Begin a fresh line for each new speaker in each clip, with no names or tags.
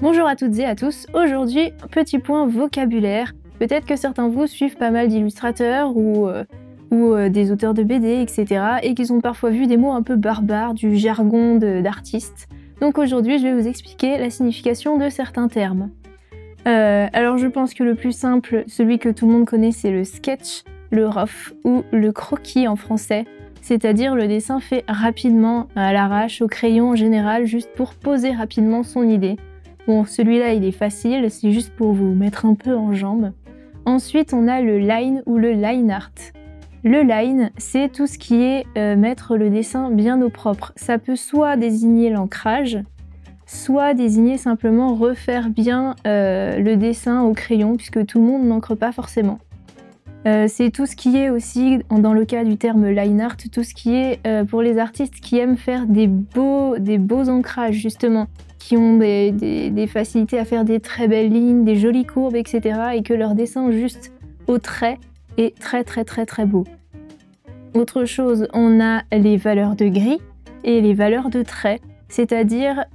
Bonjour à toutes et à tous, aujourd'hui, petit point vocabulaire. Peut-être que certains de vous suivent pas mal d'illustrateurs ou des auteurs de BD, etc. et qu'ils ont parfois vu des mots un peu barbares, du jargon d'artistes. Donc aujourd'hui, je vais vous expliquer la signification de certains termes. Alors je pense que le plus simple, celui que tout le monde connaît, c'est le sketch, le rough ou le croquis en français. C'est-à-dire le dessin fait rapidement, à l'arrache, au crayon en général, juste pour poser rapidement son idée. Bon, celui-là il est facile, c'est juste pour vous mettre un peu en jambes. Ensuite, on a le line ou le line art. Le line, c'est tout ce qui est mettre le dessin bien au propre. Ça peut soit désigner l'ancrage, soit désigner simplement refaire bien le dessin au crayon, puisque tout le monde n'encre pas forcément. C'est tout ce qui est aussi, dans le cas du terme line art, tout ce qui est pour les artistes qui aiment faire des beaux ancrages justement, qui ont des facilités à faire des très belles lignes, des jolies courbes, etc. et que leur dessin juste au trait est très beau. Autre chose, on a les valeurs de gris et les valeurs de traits, c'est-à-dire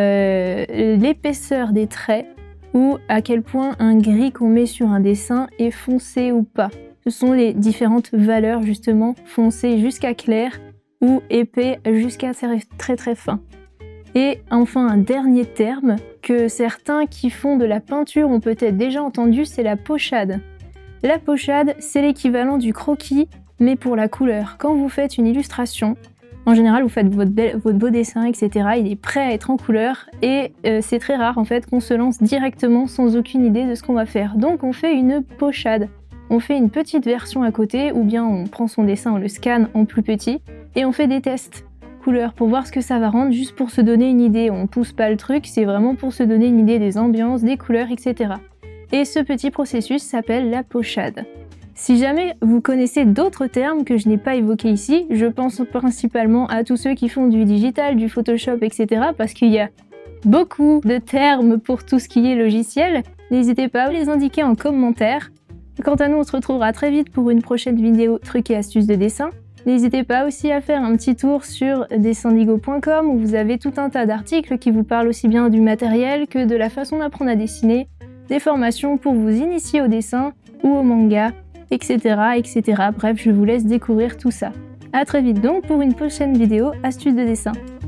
l'épaisseur des traits ou à quel point un gris qu'on met sur un dessin est foncé ou pas. Ce sont les différentes valeurs justement, foncé jusqu'à clair ou épais jusqu'à très fin. Et enfin un dernier terme que certains qui font de la peinture ont peut-être déjà entendu, c'est la pochade. La pochade, c'est l'équivalent du croquis mais pour la couleur. Quand vous faites une illustration, en général, vous faites votre beau dessin, etc. Il est prêt à être en couleur et c'est très rare en fait qu'on se lance directement sans aucune idée de ce qu'on va faire. Donc on fait une pochade. On fait une petite version à côté ou bien on prend son dessin, on le scanne en plus petit et on fait des tests couleurs pour voir ce que ça va rendre, juste pour se donner une idée. On pousse pas le truc, c'est vraiment pour se donner une idée des ambiances, des couleurs, etc. Et ce petit processus s'appelle la pochade. Si jamais vous connaissez d'autres termes que je n'ai pas évoqués ici, je pense principalement à tous ceux qui font du digital, du Photoshop, etc. parce qu'il y a beaucoup de termes pour tout ce qui est logiciel. N'hésitez pas à les indiquer en commentaire. Quant à nous, on se retrouvera très vite pour une prochaine vidéo trucs et astuces de dessin. N'hésitez pas aussi à faire un petit tour sur dessindigo.com où vous avez tout un tas d'articles qui vous parlent aussi bien du matériel que de la façon d'apprendre à dessiner, des formations pour vous initier au dessin ou au manga, etc. Bref, je vous laisse découvrir tout ça. A très vite donc pour une prochaine vidéo astuces de dessin.